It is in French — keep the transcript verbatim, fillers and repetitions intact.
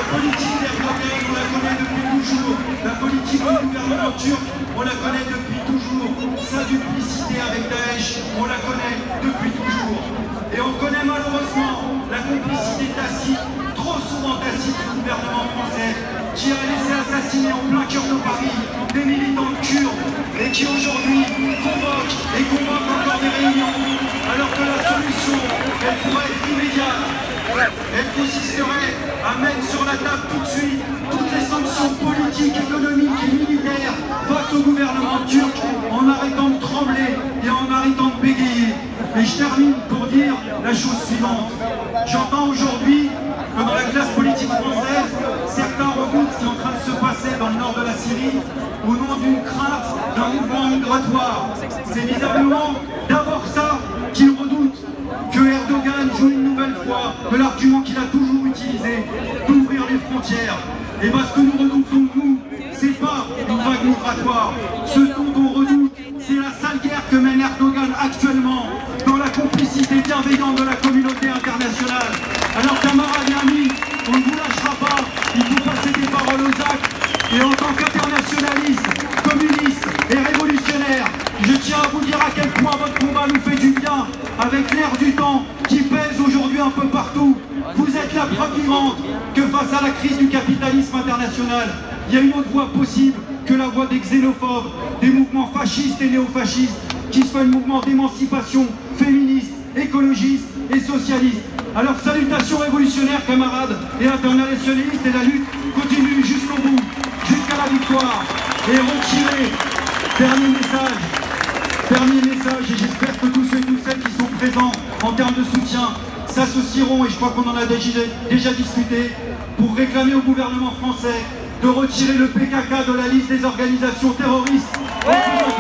politique d'Erdogan, on la connaît depuis toujours. La politique du gouvernement turc, on la connaît depuis toujours. Sa duplicité avec Daesh, on la connaît depuis toujours. Et on connaît malheureusement la complicité tacite, trop souvent tacite du gouvernement français, qui a laissé assassiner en plein cœur de Paris des militants kurdes et qui aujourd'hui convoque et convoque encore des réunions, alors que la solution, elle pourrait être immédiate. Elle consisterait à mettre sur la table tout de suite toutes les sanctions politiques, économiques et militaires face au gouvernement turc, en arrêtant de trembler et en arrêtant de bégayer. Et je termine pour dire la chose suivante. J'entends aujourd'hui que dans la classe politique française, certains redoutent ce qui est en train de se passer dans le nord de la Syrie au nom d'une crainte d'un mouvement migratoire. C'est visiblement d'abord ça qu'ils redoutent, que Erdogan joue une nouvelle fois de l'argument qu'il a toujours utilisé, d'ouvrir les frontières. Et parce que nous redoutons, nous, c'est pas une vague migratoire. Ce dont on redoute, c'est la sale guerre que mène Erdogan actuellement dans la complicité bienveillante de la communauté internationale. Alors camarades et amis, on ne vous lâchera pas, il faut passer des paroles aux actes. Et en tant qu'internationaliste, communiste et révolutionnaire, je tiens à vous dire à quel point votre combat nous fait du bien, avec l'air du temps qui pèse aujourd'hui un peu partout. Vous êtes la preuve vivante que face à la crise du capitalisme international, il y a une autre voie possible que la voie des xénophobes, des mouvements fascistes et néofascistes, qui soit un mouvement d'émancipation féministe, écologiste et socialiste. Alors salutations révolutionnaires, camarades et internationalistes, et la lutte continue jusqu'au bout, jusqu'à la victoire. Et retirez, dernier message, dernier message, et j'espère que tous ceux et toutes celles qui sont présents en termes de soutien s'associeront, et je crois qu'on en a déjà, déjà discuté, pour réclamer au gouvernement français de retirer le P K K de la liste des organisations terroristes. Ouais.